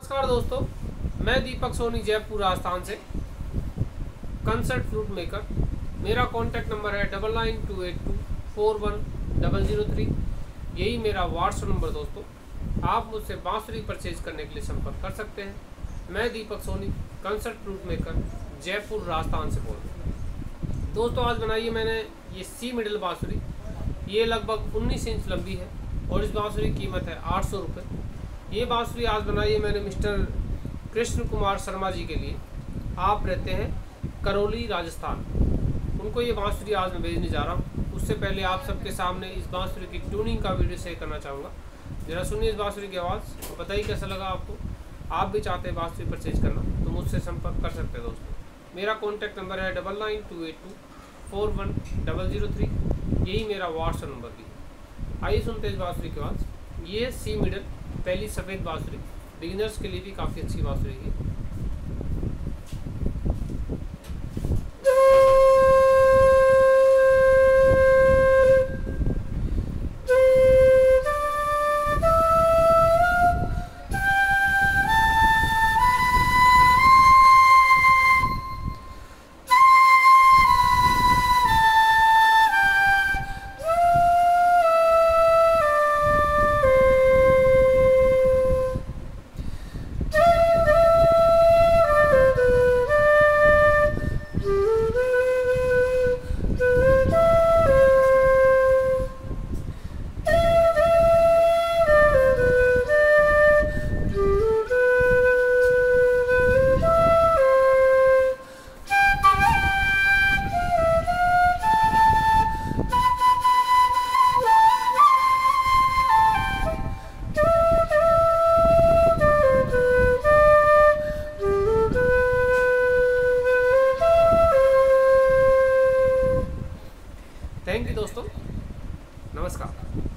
नमस्कार दोस्तों, मैं दीपक सोनी जयपुर राजस्थान से कंसर्ट फ्लूट मेकर। मेरा कॉन्टैक्ट नंबर है 9928241003। यही मेरा व्हाट्सएप नंबर दोस्तों। आप मुझसे बांसुरी परचेज करने के लिए संपर्क कर सकते हैं। मैं Deepak Soni concert flute maker Jaipur Rajasthan से बोल रहा हूँ। दोस्तों आज बनाई है मैंने ये सी मिडल बांसुरी। ये लगभग 19 इंच लंबी है और इस बांसुरी की कीमत है 800 रुपये। ये बांसुरी आज बनाई है मैंने मिस्टर कृष्ण कुमार शर्मा जी के लिए। आप रहते हैं करौली राजस्थान। उनको ये बांसुरी आज मैं भेजने जा रहा हूँ। उससे पहले आप सबके सामने इस बांसुरी की ट्यूनिंग का वीडियो शेयर करना चाहूँगा। ज़रा सुनिए इस बांसुरी की आवाज़ और बताइए कैसा लगा आपको। आप भी चाहते हैं बांसुरी परचेज करना तो मुझसे संपर्क कर सकते हैं दोस्तों। मेरा कॉन्टैक्ट नंबर है 9928241003। यही मेरा व्हाट्सएप नंबर भी है। आइए सुनते हैं इस बांसुरी की आवाज़। ये सी मिडल पहली सफ़ेद बांसुरी बिगिनर्स के लिए भी काफ़ी अच्छी बांसुरी है। थैंक यू दोस्तों, नमस्कार।